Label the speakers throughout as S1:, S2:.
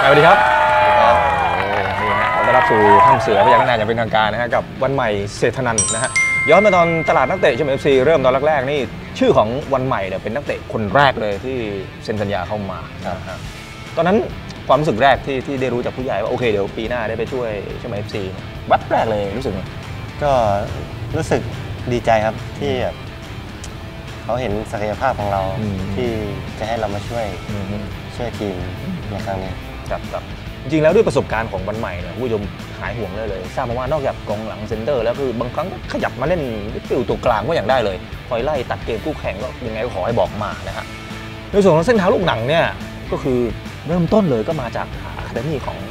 S1: สวัสดีครับนี่ฮะต้อนรับสู่ถ้ำเสือพยัคฆ์นาอย่างเป็นทางการนะฮะกับวันใหม่เศรษฐนันท์นะฮะย้อนมาตอนตลาดนักเตะชม FC เริ่มตอนแรกๆนี่ชื่อของวันใหม่เนี่ยเป็นนักเตะคนแรกเลยที่เซ็นสัญญาเข้ามาตอนนั้นความรู้สึกแรกที่ได้รู้จากผู้ใหญ่ว่าโอเคเดี๋ยวปีหน้าได้ไปช่วยชม FC วัดแรกเลยรู้สึกไง
S2: ก็รู้สึกดีใจครับที่เขาเห็นศักยภาพของเราที่จะให้เรามาช่วยทีมในครั้งนี้
S1: ครับจริงๆแล้วด้วยประสบการณ์ของวันใหม่เนี่ยผู้ชมหายห่วงเลยทราบมาว่านอกจากกองหลังเซนเตอร์แล้วคือบางครั้งก็ขยับมาเล่นฟิลตัวกลางก็อย่างได้เลยคอยไล่ตัดเกมคู่แข่งก็ยังไงก็ขอให้บอกมานะฮะในส่วนของเส้นทางลูกหนังเนี่ยก็คือเริ่มต้นเลยก็มาจากอะคาเดมี่ของ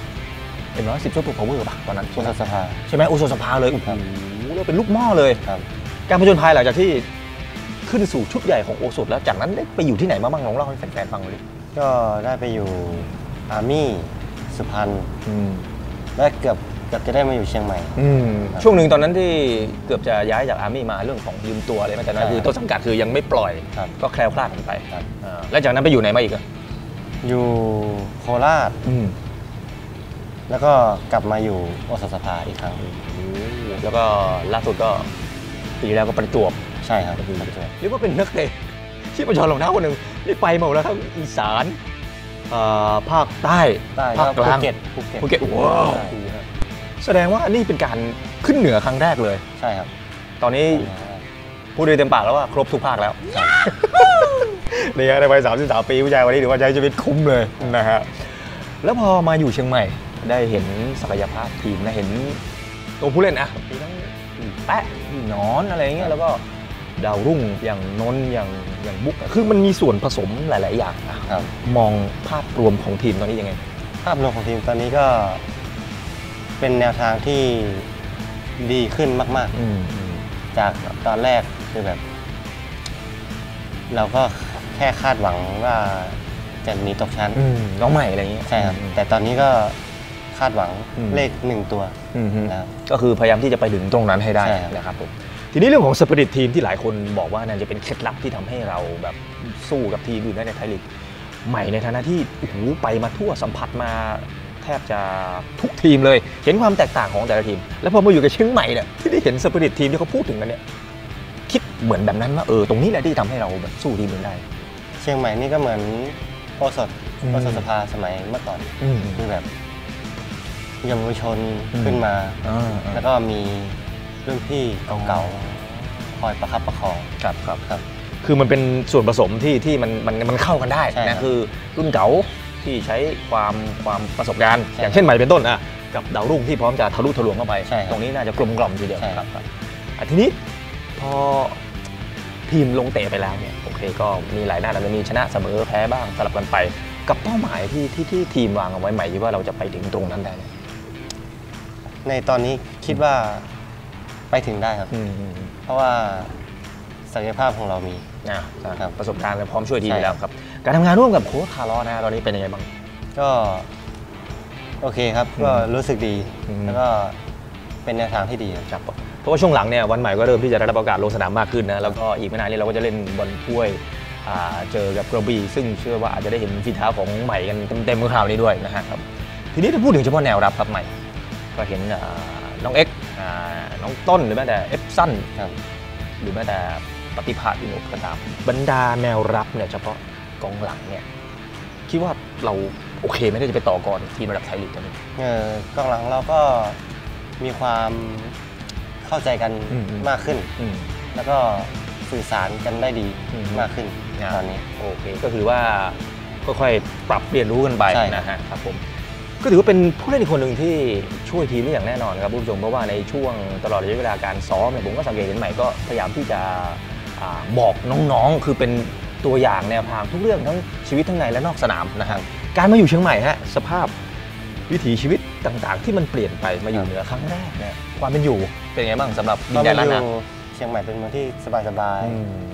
S1: M110ซูเปอร์พาวเวอร์ป่ะตอนนั้น
S2: โอสถสภา
S1: ใช่ไหมโอสถสภาเลยโอ้โหแล้วเป็นลูกหม้อเลยการผจญภัยหลังจากที่ขึ้นสู่ชุดใหญ่ของโอสถแล้วจากนั้นได้ไปอยู่ที่ไหนมาบ้างลองเล่าให้แฟนๆฟังเลย
S2: ก็ได้ไปอยู่อาร์มี่สุพรรณและเกือบจะได้มาอยู่เชียงใหม่
S1: ช่วงหนึ่งตอนนั้นที่เกือบจะย้ายจากอาร์มี่มาเรื่องของยืมตัวอะไรแต่นั้นคือต้นสังกัดคือยังไม่ปล่อยก็แคล้วคลาดกันไปแล้วจากนั้นไปอยู่ไหนมาอีก
S2: อยู่โคราชแล้วก็กลับมาอยู่โอสถสภาอีกครั้ง
S1: แล้วก็ล่าสุดก็ปีแล้วก็ประจวบ
S2: ใช่ครับประจวบ
S1: เรียกว่าเป็นนักเตะที่ประชรรองเท้าคนหนึ่งที่ไปหมดแล้วทั้งอีสานภาคใต้ภาคกลางภูเก็ตว้าวแสดงว่านี่เป็นการขึ้นเหนือครั้งแรกเลย
S2: ใช่ครับ
S1: ตอนนี้พูดได้เต็มปากแล้วว่าครบทุกภาคแล้วนี่ฮะในวัย33 ปีผู้ชายวันนี้ถือว่าใช้ชีวิตคุ้มเลยนะฮะแล้วพอมาอยู่เชียงใหม่ได้เห็นศักยภาพทีมนะเห็นตัวผู้เล่นอ่ะมีทั้งแปะหนอนอะไรเงี้ยแล้วก็ดาวรุ่งอย่างนนท์อย่างบุ๊กคือมันมีส่วนผสมหลายๆอย่าง
S2: นะครับ
S1: มองภาพรวมของทีมตอนนี้ยังไง
S2: ภาพรวมของทีมตอนนี้ก็เป็นแนวทางที่ดีขึ้นมากๆจากตอนแรกคือแบบเราก็แค่คาดหวังว่าจะมีตกชั้น
S1: น้องใหม่อะไรอย่างเงี้ย
S2: ใช่ครับแต่ตอนนี้ก็คาดหวังเลข1ตัว
S1: แล้วก็คือพยายามที่จะไปถึงตรงนั้นให้ได้นะครับผมทีนี้เรื่องของสปิริตทีมที่หลายคนบอกว่านั่นจะเป็นเคล็ดลับที่ทำให้เราแบบสู้กับทีมอื่นได้ในไทยลีกใหม่ในฐานะที่โอ้โหไปมาทั่วสัมผัสมาแทบจะทุกทีมเลยเห็นความแตกต่างของแต่ละทีมแล้วพอมาอยู่กับเชียงใหม่เนี่ยที่ได้เห็นสปิริตทีมที่เขาพูดถึงกันเนี่ยคิดเหมือนแบบนั้นว่าตรงนี้แหละที่ทำให้เราแบบสู้ทีมอื่นได้
S2: เชียงใหม่นี่ก็เหมือนโอสถสภาสมัยเมื่อก่อนคือแบบเยาวชนขึ้นมาแล้วก็มีรุ่นพี่เก่าๆคอยประคับประคอง
S1: ครับคือมันเป็นส่วนผสมที่มันเข้ากันได้นะคือรุ่นเก่าที่ใช้ความประสบการณ์อย่างเช่นใหม่เป็นต้นกับดาวรุ่งที่พร้อมจะทะลุทะลวงเข้าไปตรงนี้น่าจะกลมกล่อมทีเดียวครับทีนี้พอทีมลงเตะไปแล้วเนี่ยโอเคก็มีหลายนัดอาจจะมีชนะเสมอแพ้บ้างสลับกันไปกับเป้าหมายที่ทีมวางเอาไว้ใหม่ว่าเราจะไปถึงตรงนั้นได้
S2: ในตอนนี้คิดว่าไปถึงได้ครับเพราะว่าศักยภาพของเรามี
S1: นะครับประสบการณ์พร้อมช่วยทีมแล้วครับการทำงานร่วมกับโค้ชคาร์ลอสนะตอนนี้เป็นยังไงบ้าง
S2: ก็โอเคครับก็รู้สึกดีแล้วก็เป็นแนวทางที่ดี
S1: ครับเพราะว่าช่วงหลังเนี่ยวันใหม่ก็เริ่มที่จะได้รับโอกาสลงสนามมากขึ้นนะแล้วก็อีกไม่นานนี้เราก็จะเล่นบอลถ้วยเจอกับกระบี่ซึ่งเชื่อว่าอาจจะได้เห็นฝีเท้าของใหม่กันเต็มๆคราวนี้ด้วยนะครับทีนี้ถ้าพูดถึงเฉพาะแนวรับครับใหม่ก็เห็นน้องเอ็กน้องต้นหรือแม้แต่เอฟซันหรือแม้แต่ปฏิภาณอินุก็ตามบรรดาแนวรับเนี่ยเฉพาะกองหลังเนี่ยคิดว่าเราโอเคไม่ได้จะไปต่อกรทีมระดับไทยลีกตอนนี้
S2: กองหลังเราก็มีความเข้าใจกันมากขึ้นแล้วก็สื่อสารกันได้ดีมากขึ้นตอนนี้
S1: โอเคก็คือว่าค่อยๆปรับเรียนรู้กันไปนะฮะครับผมก็ถือว่าเป็นผู้เล่นอีกคนหนึ่งที่ช่วยทีมได้อย่างแน่นอนครับผู้ชมเพราะว่าในช่วงตลอดระยะเวลาการซ้อมเนี่ยผมก็สังเกตเห็นใหม่ก็พยายามที่จะบอกน้องๆคือเป็นตัวอย่างแนวทางทุกเรื่องทั้งชีวิตทั้งในและนอกสนามนะครับการมาอยู่เชียงใหม่ฮะสภาพวิถีชีวิตต่างๆที่มันเปลี่ยนไปมาอยู่เหนือครั้งแรกเนี่ยความเป็นอยู่เป็นไงบ้างสำหรับดินแดนล้านนา
S2: เชียงใหม่เป็นเมืองที่สบาย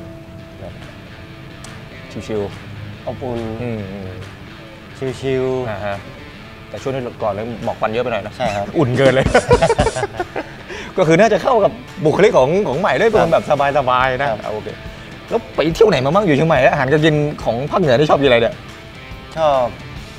S1: ๆชิว
S2: ๆอบอุ่นชิวๆ
S1: แต่ช่วงนี้ก่อนเลยหมอกควันเยอะไปหน่อยนะ
S2: ใช่ครับ
S1: อุ่นเกินเลย ก็คือน่าจะเข้ากับบุคลิกของใหม่ได้เป็นแบบสบายๆนะโอเคแล้วไปเที่ยวไหนมาบ้างอยู่เชียงใหม่แล้วอาหารการกินของภาคเหนือที่ชอบกินอะไรเนี่ย
S2: ชอบ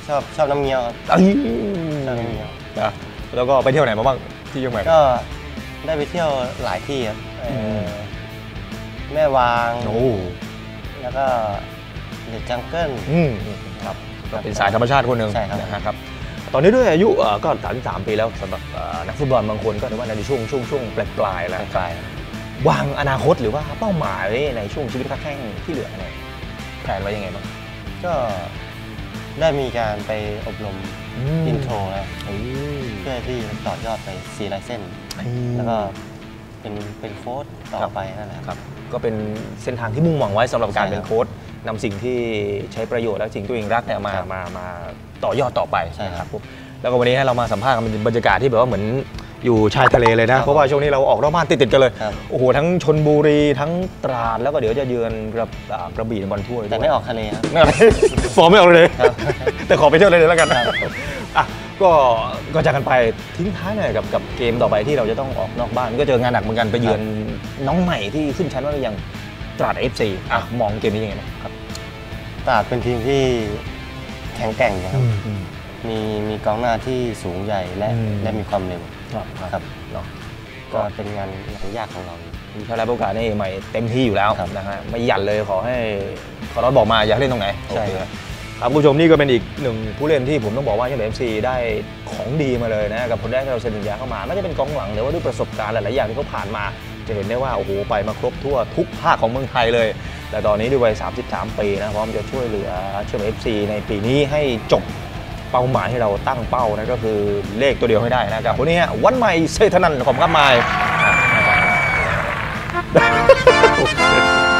S2: ชอบน้ำเงี้ยวครับ
S1: เอ้ย
S2: ชอบน้ำเงี้ยว
S1: นะแล้วก็ไปเที่ยวไหนมาบ้างที่เชียงใหม่
S2: ก็ได้ไปเที่ยวหลายที่ครับแม่วาง
S1: โอ้
S2: แล้วก็เดอะจังเกิล
S1: ครับก็เป็นสายธรรมชาติคนหนึ่ง
S2: ใช่ครับ
S1: นะครับตอนนี้ด้วยอายุก็33 ปีแล้วสำหรับนักฟุตบอลบางคนก็ถือว่าในช่วงปลายๆแล้ว
S2: ปลาย
S1: วางอนาคตหรือว่าเป้าหมายในช่วงชีวิตค้าแข้งที่เหลือเนี่ยแผนไว้ยังไงบ้าง
S2: ก็ได้มีการไปอบรมอินโทรแล้วเพื่อที่จะต่อยอดไป4 ไลเซนส์แล้วก็เป็นโค้ชต่อไปนั่นแหละ
S1: ครับก็เป็นเส้นทางที่มุ่งหวังไว้สำหรับการ
S2: ใช่ครับ
S1: เป็นโค้ชนำสิ่งที่ใช้ประโยชน์และสิ่งตัวเองรักเนี่ยมา
S2: ครับ
S1: มาต่อยอดต่อไป
S2: ใช่ครับ
S1: แล้วก็วันนี้ให้เรามาสัมภาษณ์กันเป็นบรรยากาศที่แบบว่าเหมือนอยู่ชายทะเลเลยนะ
S2: ครับ
S1: เพราะว่าช่วงนี้เราออกนอกบ้านติดๆกันเลย
S2: ครับ
S1: โอ้โหทั้งชลบุรีทั้งตราดแล้วก็เดี๋ยวจะเยือนกระบี่ในบอลถ้วย
S2: แต่ไม่ออกทะเลครับ
S1: ไม่อะไร ฟอร์มไม่ออกเลย
S2: ครับ
S1: แต่ขอไปเที่ยวเลยแล้วกัน
S2: ครับ
S1: อ่ะก็จากกันไปทิ้งท้ายหน่อยกับเกมต่อไปที่เราจะต้องออกนอกบ้านก็เจองานหนักเหมือนกันไปเยือนน้องใหม่ที่ขึ้นชั้นว่าหรือยังตราด FC อ่ะมองเกมนี้ยังไงบ้างครับ
S2: ตราดเป็นทีมที่แข็งแกร่งนะครับมีกองหน้าที่สูงใหญ่และมีความเร็ว ครับ
S1: เนาะ
S2: ก็เป็นงานยากของเรา
S1: มีชาแล้วโอกาสนี่ใหม่เต็มที่อยู่แล้ว
S2: ครับ
S1: นะฮะไม่หยันเลยขอให้คอรอสบอกมาอยากเล่นตรงไหน
S2: ใช่
S1: โอเคครับคุณผู้ชมนี่ก็เป็นอีกหนึ่งผู้เล่นที่ผมต้องบอกว่าเชียงใหม่ FC ได้ของดีมาเลยนะกับผลได้ที่เราเซ็นสัญญาเข้ามาไม่ว่าจะเป็นกองหลังหรือว่าด้วยประสบการณ์หลายๆอย่างที่เขาผ่านมา จะเห็นได้ว่าโอ้โหไปมาครบทั่วทุกภาคของเมืองไทยเลย แต่ตอนนี้ด้วยวัย33 ปีนะพร้อมจะช่วยเหลือเชียงใหม่ FC ในปีนี้ให้จบเป้าหมายที่เราตั้งเป้านะก็คือเลขตัวเดียวให้ได้นะครับวันนี้วันใหม่เซธนันท์ขอบคุณครับไมค์